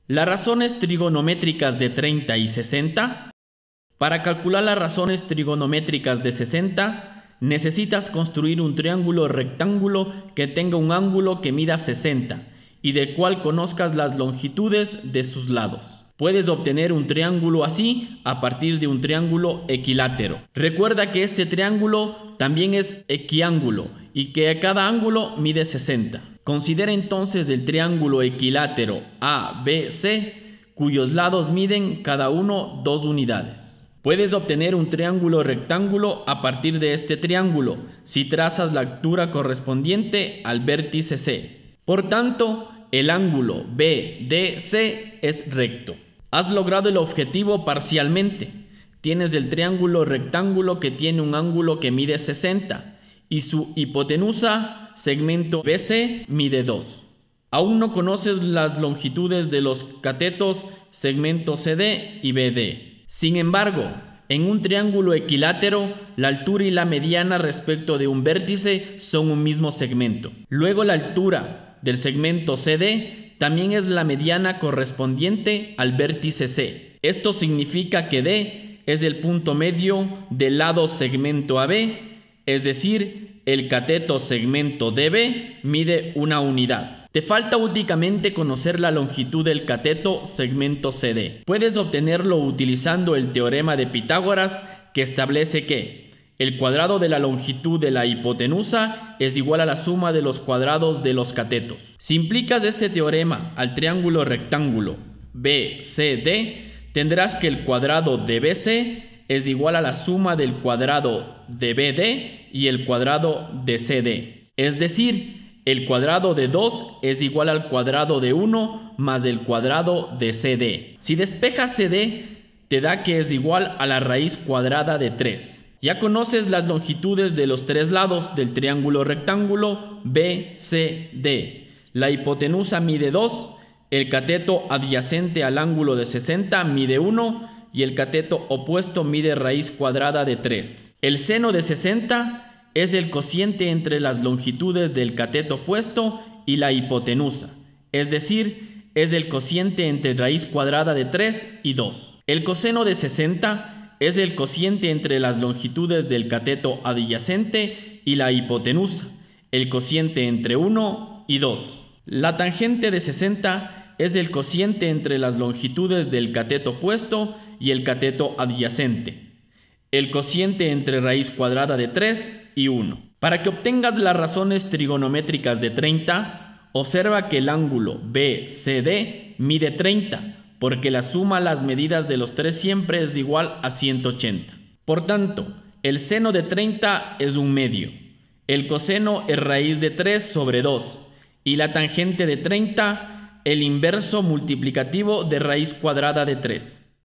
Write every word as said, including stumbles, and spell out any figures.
Las razones trigonométricas de treinta y sesenta. Para calcular las razones trigonométricas de sesenta, necesitas construir un triángulo rectángulo que tenga un ángulo que mida sesenta y del cual conozcas las longitudes de sus lados. Puedes obtener un triángulo así a partir de un triángulo equilátero. Recuerda que este triángulo también es equiángulo y que cada ángulo mide sesenta. Considera entonces el triángulo equilátero A B C, cuyos lados miden cada uno dos unidades. Puedes obtener un triángulo rectángulo a partir de este triángulo si trazas la altura correspondiente al vértice C. Por tanto, el ángulo B D C es recto. Has logrado el objetivo parcialmente. Tienes el triángulo rectángulo que tiene un ángulo que mide sesenta y su hipotenusa, segmento B C, mide dos. Aún no conoces las longitudes de los catetos, segmento C D y B D. Sin embargo, en un triángulo equilátero, la altura y la mediana respecto de un vértice son un mismo segmento. Luego la altura del segmento C D también es la mediana correspondiente al vértice C. Esto significa que D es el punto medio del lado segmento A B, es decir, el cateto segmento D B mide una unidad. Te falta únicamente conocer la longitud del cateto segmento C D. Puedes obtenerlo utilizando el teorema de Pitágoras, que establece que el cuadrado de la longitud de la hipotenusa es igual a la suma de los cuadrados de los catetos. Si aplicas este teorema al triángulo rectángulo B C D, tendrás que el cuadrado de B C es igual a la suma del cuadrado de B D y el cuadrado de C D. Es decir, el cuadrado de dos es igual al cuadrado de uno más el cuadrado de C D. Si despejas C D, te da que es igual a la raíz cuadrada de tres. Ya conoces las longitudes de los tres lados del triángulo rectángulo B C D. La hipotenusa mide dos, el cateto adyacente al ángulo de sesenta mide uno y el cateto opuesto mide raíz cuadrada de tres. El seno de sesenta es el cociente entre las longitudes del cateto opuesto y la hipotenusa, es decir, es el cociente entre raíz cuadrada de tres y dos. El coseno de sesenta es el cociente entre las longitudes del cateto adyacente y la hipotenusa, el cociente entre uno y dos. La tangente de sesenta es el cociente entre las longitudes del cateto opuesto y el cateto adyacente, el cociente entre raíz cuadrada de tres y uno. Para que obtengas las razones trigonométricas de treinta, observa que el ángulo B C D mide treinta, porque la suma a las medidas de los tres siempre es igual a ciento ochenta. Por tanto, el seno de treinta es un medio, el coseno es raíz de tres sobre dos y la tangente de treinta el inverso multiplicativo de raíz cuadrada de tres.